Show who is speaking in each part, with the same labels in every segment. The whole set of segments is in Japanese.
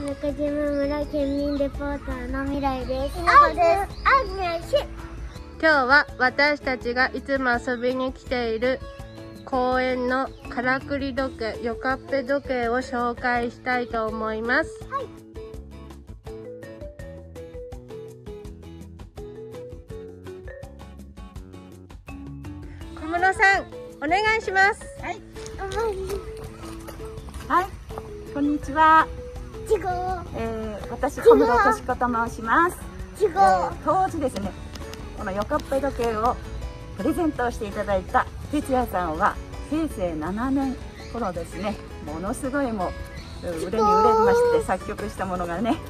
Speaker 1: 中島村県民レポーターの未来です。
Speaker 2: 今日は私たちがいつも遊びに来ている公園のからくり時計、よかっぺ時計を紹介したいと思います。はい、小室さん、お願いします。
Speaker 3: はい。はい、こんにちは。私小室敏子と申します。当時ですね、このよかっぺ時計をプレゼントをしていただいた哲也さんは平成7年頃ですね、ものすごいもう売れに売れまして作曲したものがね。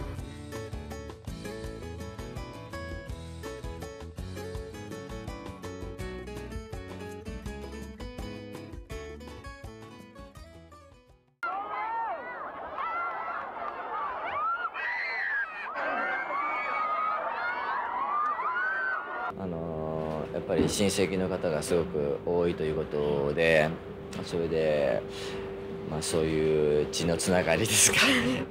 Speaker 4: やっぱり親戚の方がすごく多いということで、それで、そういう血のつながりですかね。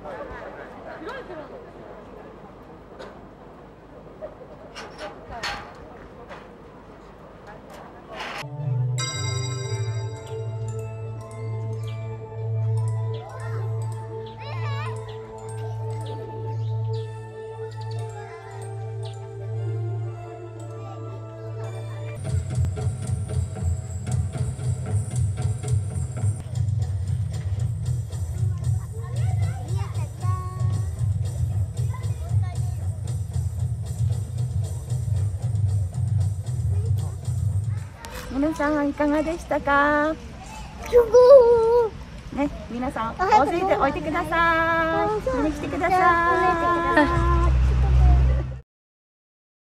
Speaker 3: 皆さんはいかがでしたか？ね、皆さん大勢でおいてください。見に来てください。